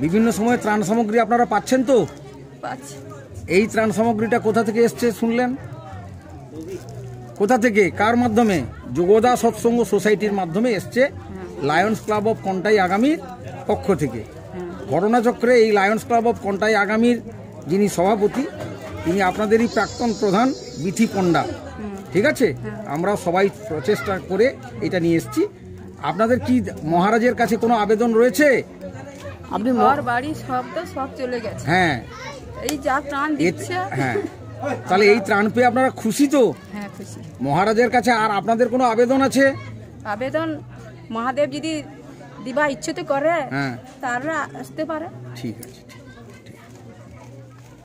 বিভিন্ন সময় ত্রাণ সামগ্রী আপনারা পাচ্ছেন তো? পাচ্ছি। এই ত্রাণ সামগ্রীটা কোথা থেকে এসছে শুনলেন? কোথা থেকে, কার মাধ্যমে? যোগদা সৎসঙ্গ সোসাইটির মাধ্যমে এসছে, লায়ন্স ক্লাব অফ কন্টাই আগামীর পক্ষ থেকে। ঘটনাচক্রে এই লায়ন্স ক্লাব অফ কন্টাই আগামীর যিনি সভাপতি, তিনি আপনাদেরই প্রাক্তন প্রধান বিথি পণ্ডা। ঠিক আছে, আমরা সবাই প্রচেষ্টা করে এটা নিয়ে এসেছি। আপনাদের কি মহারাজের কাছে কোনো আবেদন রয়েছে? আপনি ঘর বাড়ি সব চলে গেছে। হ্যাঁ, এই যা ত্রাণ দিচ্ছে। হ্যাঁ, তাহলে এই ত্রাণ পেয়ে আপনারা খুশি তো? হ্যাঁ, খুশি। মহারাজের কাছে আর আপনাদের কোনো আবেদন আছে? আবেদন মহাদেব যদি দিবা ইচ্ছে তো করে, হ্যাঁ, তারা আসতে পারে। ঠিক আছে।